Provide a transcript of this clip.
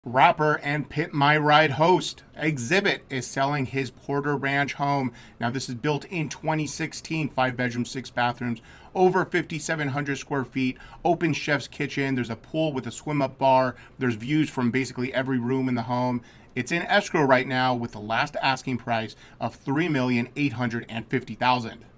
Rapper and Pit My Ride host Xzibit is selling his Porter Ranch home. Now, this is built in 2016, 5 bedrooms, 6 bathrooms, over 5,700 square feet, open chef's kitchen. There's a pool with a swim up bar. There's views from basically every room in the home. It's in escrow right now with the last asking price of $3,850,000.